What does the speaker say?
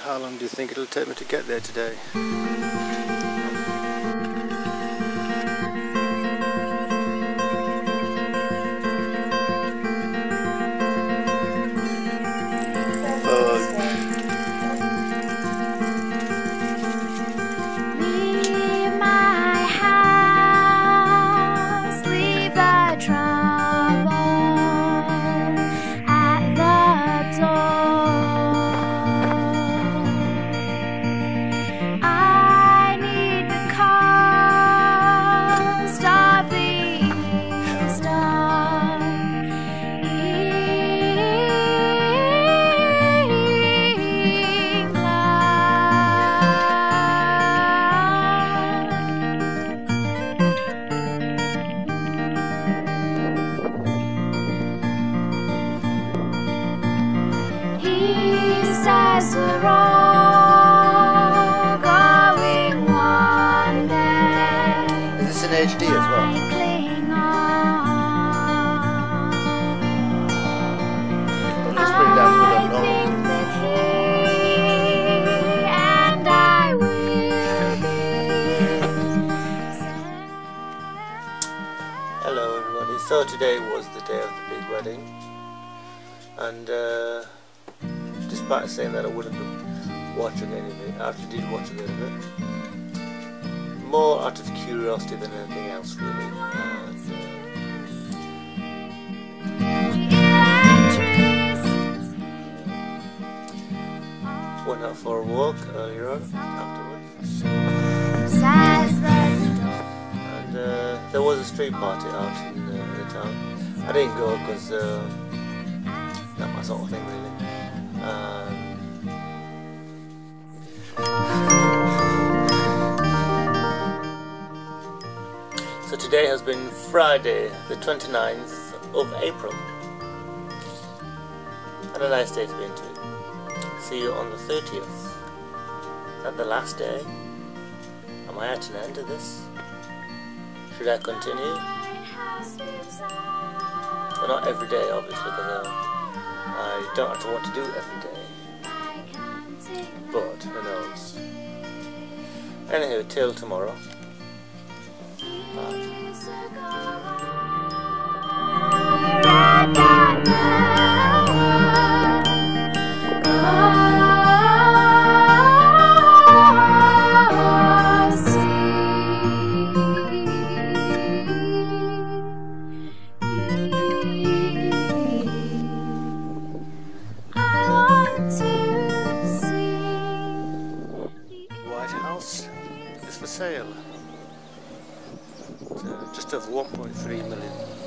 How long do you think it'll take me to get there today? Leave my house, leave the trouble at the door. I need the cost of the storm. He says we're all going one day. Is this in HD as well? Cling on. Let's bring down good and I normal. think that he and I will be. Hello everybody, so today was the day of the big wedding, and despite saying that I wouldn't be watching any of it, I actually did watch a little bit, more out of curiosity than anything else really. Went out for a walk earlier on afterwards, and there was a street party out in the town. I didn't go because not my sort of thing really. So today has been Friday the 29th of April, and a nice day to be into. See you on the 30th. Is that the last day? Am I at an end of this? Should I continue? Well, not every day obviously, because I don't have to want to do it every day. But who knows? Anywho, till tomorrow. Bye. Is for sale. It's just over 1.3 million.